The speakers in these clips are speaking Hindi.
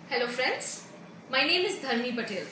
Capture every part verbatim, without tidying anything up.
Hello friends, my name is Dharmi Patel.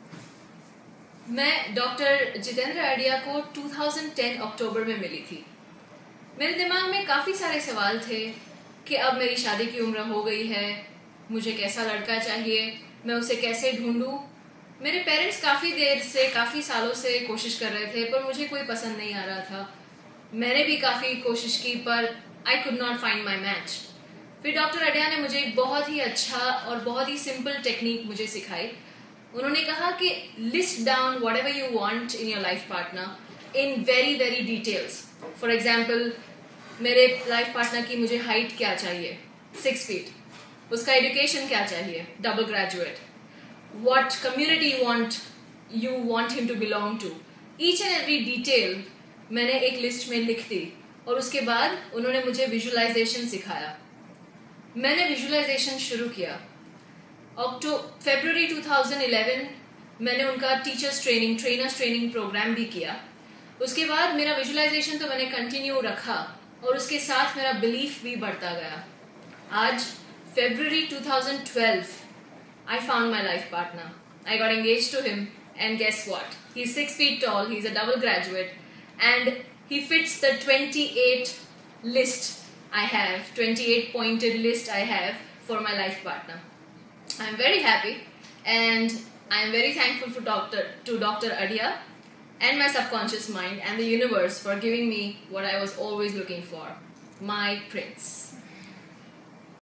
मैं डॉक्टर जितेंद्र अडिया को दो हज़ार दस अक्टूबर में मिली थी। मेरे दिमाग में काफ़ी सारे सवाल थे कि अब मेरी शादी की उम्र हो गई है, मुझे कैसा लड़का चाहिए, मैं उसे कैसे ढूंढूं। मेरे पेरेंट्स काफ़ी देर से काफ़ी सालों से कोशिश कर रहे थे पर मुझे कोई पसंद नहीं आ रहा था। मैंने भी काफ़ी कोशिश की पर I could not find my match. फिर डॉक्टर अडिया ने मुझे एक बहुत ही अच्छा और बहुत ही सिंपल टेक्निक मुझे सिखाई। उन्होंने कहा कि list down whatever you want in your life partner in very very details. For example, मेरे लाइफ पार्टनर की मुझे हाइट क्या चाहिए, सिक्स फीट, उसका एजुकेशन क्या चाहिए, double graduate, what community want you want him to belong to. Each and every detail मैंने एक लिस्ट में लिख दी और उसके बाद उन्होंने मुझे विजुअलाइजेशन सिखाया। मैंने विजुअलाइजेशन शुरू किया। अक्टूबर फरवरी दो हज़ार ग्यारह मैंने उनका teachers training trainers training program भी किया। उसके बाद मेरा विजुअलाइजेशन तो मैंने कंटिन्यू रखा और उसके साथ मेरा बिलीफ भी बढ़ता गया। आज फरवरी दो हज़ार बारह I found my life partner. I got engage to him and guess what, he is six feet tall, he is a double graduate and he fits the twenty-eight list I have, twenty-eight pointed list I have for my life partner. I am very happy and I am very thankful for doctor to Doctor Adia and my subconscious mind and the universe for giving me what I was always looking for, my prince.